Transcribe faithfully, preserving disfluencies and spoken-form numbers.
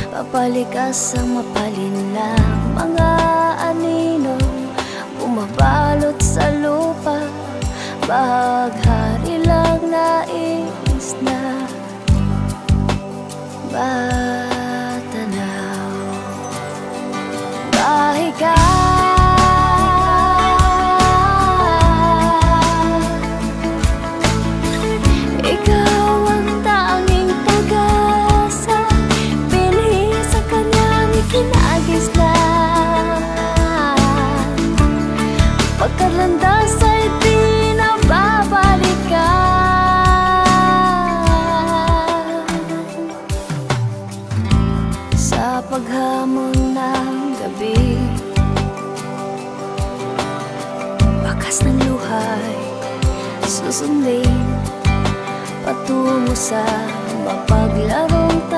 Papalikas ang mapalinlang mga anino, bumabalot sa lupa, bahaghari lang nais na batanaw. Bahiga pagkalandas ay di na babalikan. Sa paghamon ng gabi, bakas ng luhay susundin patungo sa mapaglarong tayo.